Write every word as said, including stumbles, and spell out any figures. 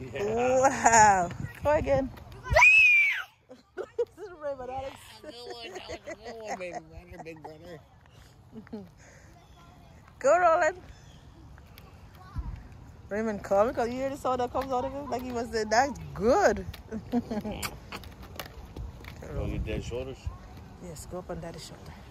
Yeah. Wow. Go again. This is Raymond, Alex. Good one. That was a good one, baby brother, big brother. Go, Roland. Raymond, calm because you hear the sound that comes out of him like he was saying, that's good. You want to get dead shoulders? Yes, go up on daddy's shoulder.